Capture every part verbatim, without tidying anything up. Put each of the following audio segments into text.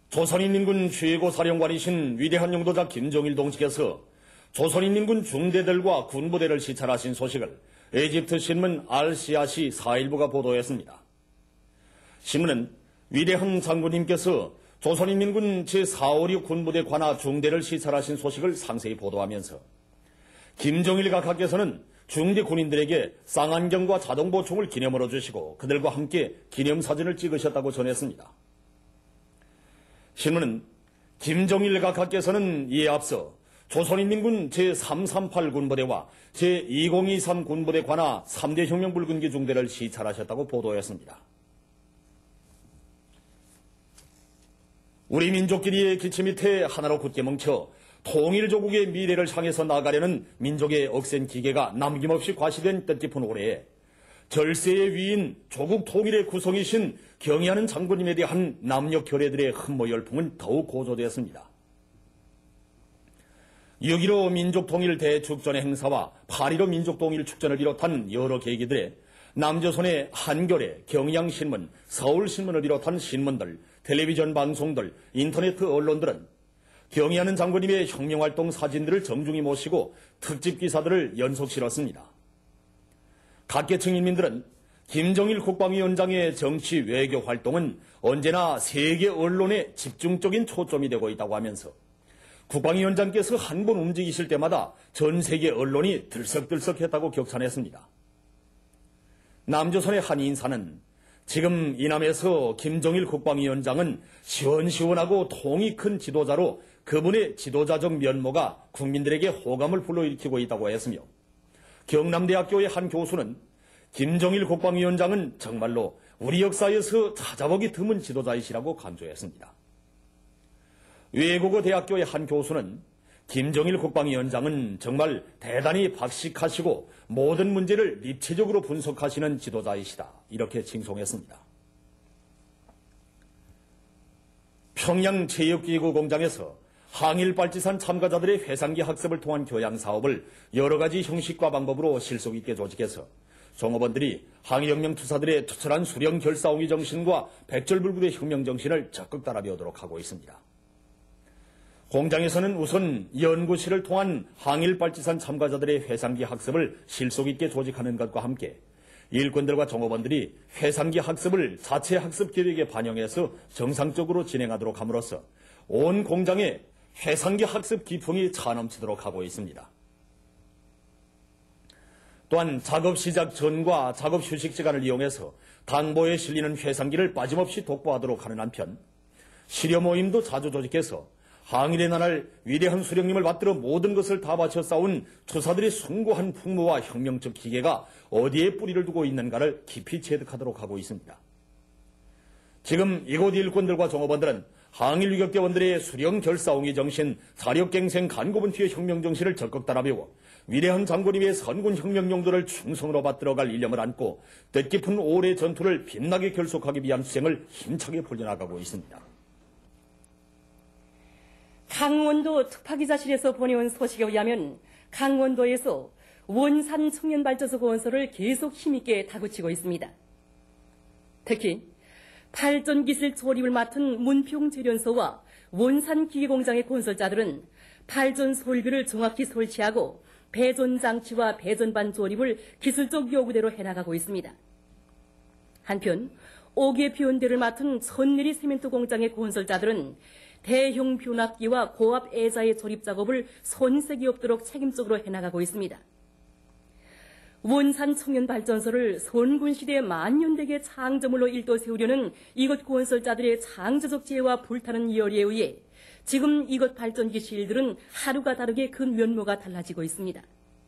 조선인민군 최고사령관이신 위대한 영도자 김정일 동지께서 조선인민군 중대들과 군부대를 시찰하신 소식을 이집트 신문 알시아시 사일부가 보도했습니다. 신문은 위대한 장군님께서 조선인민군 제사오육 군부대 관하 중대를 시찰하신 소식을 상세히 보도하면서 김정일 각하께서는 중대 군인들에게 쌍안경과 자동보총을 기념으로 주시고 그들과 함께 기념사진을 찍으셨다고 전했습니다. 신문은 김정일 각하께서는 이에 앞서 조선인민군 제삼삼팔 군부대와 제이공이삼 군부대 관하 삼 대 혁명불군기 중대를 시찰하셨다고 보도했습니다. 우리 민족끼리의 기치 밑에 하나로 굳게 뭉쳐 통일조국의 미래를 향해서 나아가려는 민족의 억센 기계가 남김없이 과시된 뜻깊은 올해에 절세의 위인 조국 통일의 구성이신 경의하는 장군님에 대한 남녀 결애들의 흠모 열풍은 더욱 고조되었습니다. 육점일오 민족통일 대축전의 행사와 팔점일오 민족통일 축전을 비롯한 여러 계기들에 남조선의 한겨레, 경향신문, 서울신문을 비롯한 신문들, 텔레비전 방송들, 인터넷 언론들은 경의하는 장군님의 혁명활동 사진들을 정중히 모시고 특집 기사들을 연속 실었습니다. 각계층 인민들은 김정일 국방위원장의 정치 외교 활동은 언제나 세계 언론의 집중적인 초점이 되고 있다고 하면서 국방위원장께서 한 번 움직이실 때마다 전 세계 언론이 들썩들썩했다고 격찬했습니다. 남조선의 한 인사는 지금 이남에서 김정일 국방위원장은 시원시원하고 통이 큰 지도자로 그분의 지도자적 면모가 국민들에게 호감을 불러일으키고 있다고 했으며 경남대학교의 한 교수는 김정일 국방위원장은 정말로 우리 역사에서 찾아보기 드문 지도자이시라고 강조했습니다. 외국어 대학교의 한 교수는 김정일 국방위원장은 정말 대단히 박식하시고 모든 문제를 입체적으로 분석하시는 지도자이시다. 이렇게 칭송했습니다. 평양 체육기구 공장에서 항일발지산 참가자들의 회상기 학습을 통한 교양 사업을 여러 가지 형식과 방법으로 실속 있게 조직해서 종업원들이 항일혁명 투사들의 투철한 수령 결사옹위 정신과 백절불굴의 혁명 정신을 적극 따라 배우도록 하고 있습니다. 공장에서는 우선 연구실을 통한 항일발지산 참가자들의 회상기 학습을 실속 있게 조직하는 것과 함께 일꾼들과 종업원들이 회상기 학습을 자체 학습 계획에 반영해서 정상적으로 진행하도록 함으로써 온 공장에 회상기 학습 기풍이 차넘치도록 하고 있습니다. 또한 작업 시작 전과 작업 휴식 시간을 이용해서 당보에 실리는 회상기를 빠짐없이 독보하도록 하는 한편 시려 모임도 자주 조직해서 항일의 나날 위대한 수령님을 받들어 모든 것을 다 바쳐 싸운 투사들의 숭고한 풍모와 혁명적 기계가 어디에 뿌리를 두고 있는가를 깊이 체득하도록 하고 있습니다. 지금 이곳 일꾼들과 종업원들은 항일 위격대원들의 수령 결사옹위 정신, 사력갱생 간고분투의 혁명 정신을 적극 따라 배워 위대한 장군님의 선군 혁명 용도를 충성으로 받들어갈 일념을 안고 뜻깊은 올해 전투를 빛나게 결속하기 위한 수행을 힘차게 벌려나가고 있습니다. 강원도 특파기자실에서 보내온 소식에 의하면 강원도에서 원산 청년발전소 건설을 계속 힘있게 다그치고 있습니다. 특히 발전기술 조립을 맡은 문평재련소와 원산기계공장의 건설자들은 발전 설비를 정확히 설치하고 배전장치와 배전반 조립을 기술적 요구대로 해나가고 있습니다. 한편 옥외 변대를 맡은 천내리 세멘트 공장의 건설자들은 대형 변압기와 고압 애자의 조립 작업을 손색이 없도록 책임적으로 해나가고 있습니다. 원산 청년발전소를 선군시대의 만년대계 창조물로 일도 세우려는 이곳 건설자들의 창조적 지혜와 불타는 열의에 의해 지금 이곳 발전기 실들은 하루가 다르게 그 면모가 달라지고 있습니다.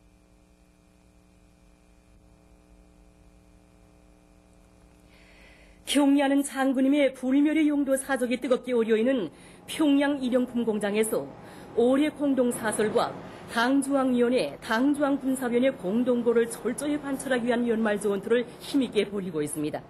경의하는 장군님의 불멸의 용도 사적이 뜨겁게 오려있는 평양 일용품 공장에서 올해 공동사설과 당중앙위원회, 당중앙군사위원회 공동고를 철저히 관철하기 위한 연말 전투를 힘있게 벌이고 있습니다.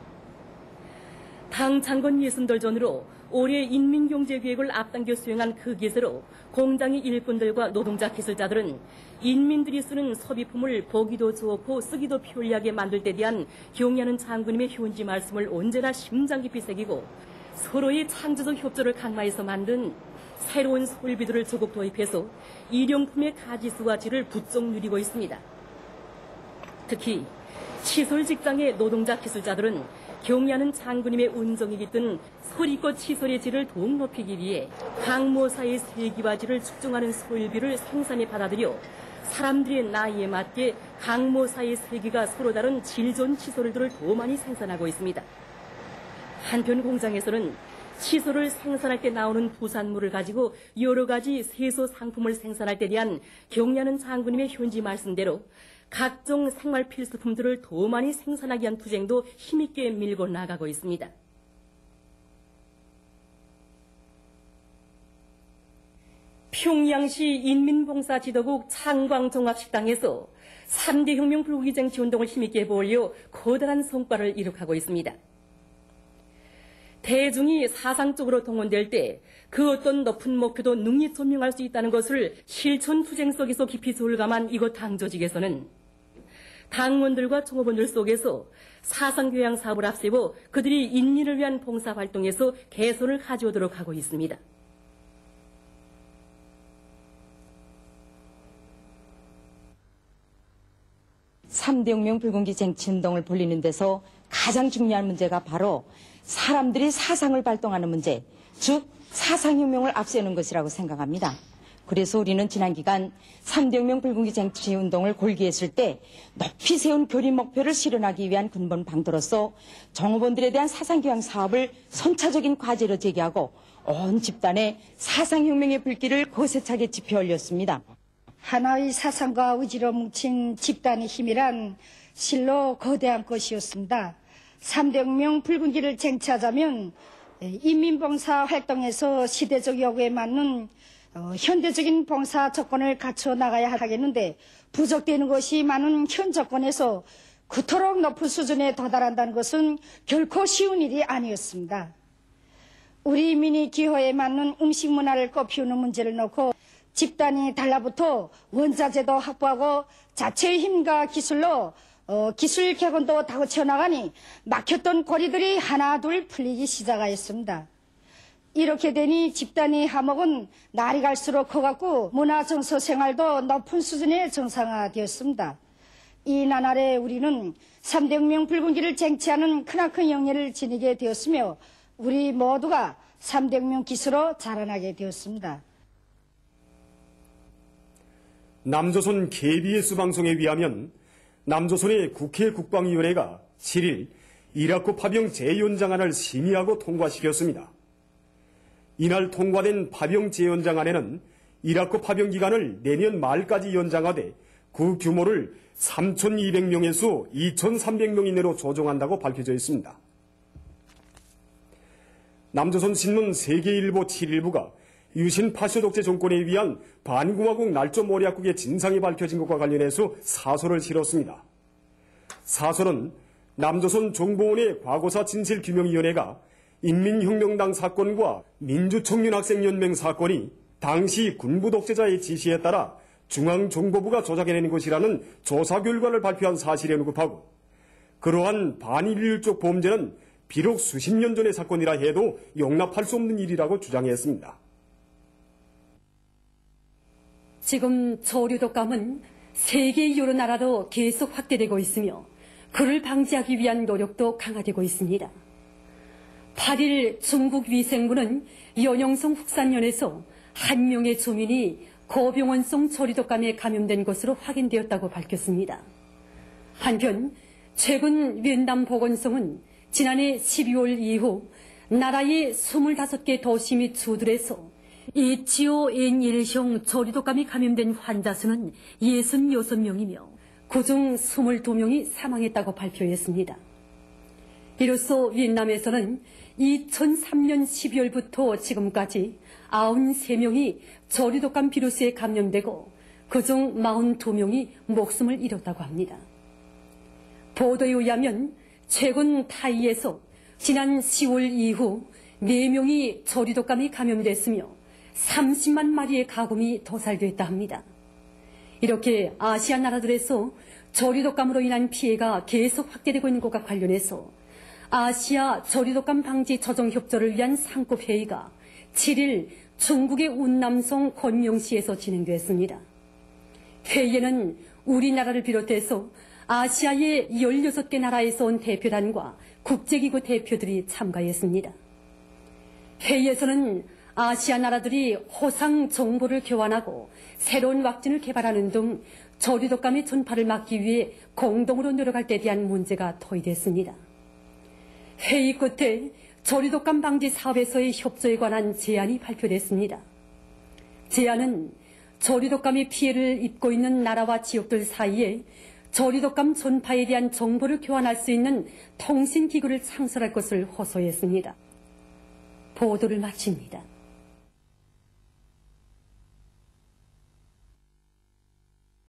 당 창건 예순돌 전으로 올해 인민경제계획을 앞당겨 수행한 그 기세로 공장의 일꾼들과 노동자 기술자들은 인민들이 쓰는 소비품을 보기도 좋고 쓰기도 편리하게 만들 때 대한 경의하는 장군님의 현지 말씀을 언제나 심장 깊이 새기고 서로의 창조적 협조를 강화해서 만든 새로운 설비들을 조국 도입해서 일용품의 가지수와 질을 부쩍 누리고 있습니다. 특히 시설 직장의 노동자 기술자들은 경의하는 장군님의 운정이 깃든 소리꽃 시설의 질을 더욱 높이기 위해 강모사의 세기와 질을 측정하는 설비를 생산해 받아들여 사람들의 나이에 맞게 강모사의 세기가 서로 다른 질 좋은 시설들을 더 많이 생산하고 있습니다. 한편 공장에서는 시설을 생산할 때 나오는 부산물을 가지고 여러 가지 세소 상품을 생산할 때 대한 경의하는 장군님의 현지 말씀대로 각종 생활 필수품들을 더 많이 생산하기 위한 투쟁도 힘있게 밀고 나가고 있습니다. 평양시 인민봉사지도국 창광종합식당에서 삼 대 혁명 불구기쟁취 운동을 힘있게 보려 커다란 성과를 이룩하고 있습니다. 대중이 사상적으로 동원될 때 그 어떤 높은 목표도 능히 전명할 수 있다는 것을 실천 투쟁 속에서 깊이 절감한 이곳 당조직에서는 당원들과 종업원들 속에서 사상교양 사업을 앞세워 그들이 인민을 위한 봉사활동에서 개선을 가져오도록 하고 있습니다. 삼 대 혁명 불공기쟁취 운동을 벌이는 데서 가장 중요한 문제가 바로 사람들이 사상을 발동하는 문제, 즉 사상혁명을 앞세우는 것이라고 생각합니다. 그래서 우리는 지난 기간 삼 대 혁명 불공기쟁취 운동을 골기했을 때 높이 세운 교린 목표를 실현하기 위한 근본 방도로서 종업원들에 대한 사상교양 사업을 선차적인 과제로 제기하고 온 집단의 사상혁명의 불길을 거세차게 지펴 올렸습니다. 하나의 사상과 의지로 뭉친 집단의 힘이란 실로 거대한 것이었습니다. 삼 대 혁명 불군기를 쟁취하자면 인민봉사 활동에서 시대적 요구에 맞는 어, 현대적인 봉사 조건을 갖춰 나가야 하겠는데 부족되는 것이 많은 현 조건에서 그토록 높은 수준에 도달한다는 것은 결코 쉬운 일이 아니었습니다. 우리 민의 기호에 맞는 음식 문화를 꽃피우는 문제를 놓고 집단이 달라붙어 원자재도 확보하고 자체의 힘과 기술로 어, 기술 객원도 다그쳐 나가니 막혔던 고리들이 하나 둘 풀리기 시작하였습니다. 이렇게 되니 집단의 화목은 날이 갈수록 커갔고 문화정서 생활도 높은 수준의 정상화되었습니다. 이 나날에 우리는 삼 대 혁명 불군기를 쟁취하는 크나큰 영예를 지니게 되었으며 우리 모두가 삼 대 혁명 기수로 자라나게 되었습니다. 남조선 케이비에스 방송에 의하면 남조선의 국회 국방위원회가 칠 일 이라크 파병 재연장안을 심의하고 통과시켰습니다. 이날 통과된 파병 재연장안에는 이라크 파병 기간을 내년 말까지 연장하되 그 규모를 삼천이백 명에서 이천삼백 명 이내로 조정한다고 밝혀져 있습니다. 남조선신문 세계일보 칠 일부가 유신 파쇼 독재 정권에 의한 반공화국 날조 모략국의 진상이 밝혀진 것과 관련해서 사설을 실었습니다. 사설은 남조선 정보원의 과거사 진실규명위원회가 인민혁명당 사건과 민주청년학생연맹 사건이 당시 군부 독재자의 지시에 따라 중앙정보부가 조작해낸 것이라는 조사 결과를 발표한 사실에 언급하고 그러한 반인륜적 범죄는 비록 수십 년 전의 사건이라 해도 용납할 수 없는 일이라고 주장했습니다. 지금 저류독감은 세계 여러 나라로 계속 확대되고 있으며 그를 방지하기 위한 노력도 강화되고 있습니다. 팔 일 중국 위생부는 연영성 훅산면에서 한 명의 주민이 고병원성 저류독감에 감염된 것으로 확인되었다고 밝혔습니다. 한편 최근 베트남 보건성은 지난해 십이월 이후 나라의 스물다섯 개 도시 및 주들에서 에이치오엔일형 저류독감이 감염된 환자 수는 육십육 명이며 그중 이십이 명이 사망했다고 발표했습니다. 이로써 베트남에서는 이천삼 년 십이월부터 지금까지 구십삼 명이 저류독감 비루스에 감염되고 그중 사십이 명이 목숨을 잃었다고 합니다. 보도에 의하면 최근 타이에서 지난 시월 이후 네 명이 저류독감에 감염됐으며 삼십만 마리의 가곰이 도살됐다 합니다. 이렇게 아시아 나라들에서 저류독감으로 인한 피해가 계속 확대되고 있는 것과 관련해서 아시아 저리독감 방지 조정협조를 위한 상급회의가 칠 일 중국의 운남성 건명시에서 진행됐습니다. 회의에는 우리나라를 비롯해서 아시아의 열여섯 개 나라에서 온 대표단과 국제기구 대표들이 참가했습니다. 회의에서는 아시아 나라들이 호상 정보를 교환하고 새로운 왁진을 개발하는 등 저리독감의 전파를 막기 위해 공동으로 노력할 때 대한 문제가 토의됐습니다. 회의 끝에 저리독감 방지 사업에서의 협조에 관한 제안이 발표됐습니다. 제안은 저리독감의 피해를 입고 있는 나라와 지역들 사이에 저리독감 전파에 대한 정보를 교환할 수 있는 통신기구를 창설할 것을 호소했습니다. 보도를 마칩니다.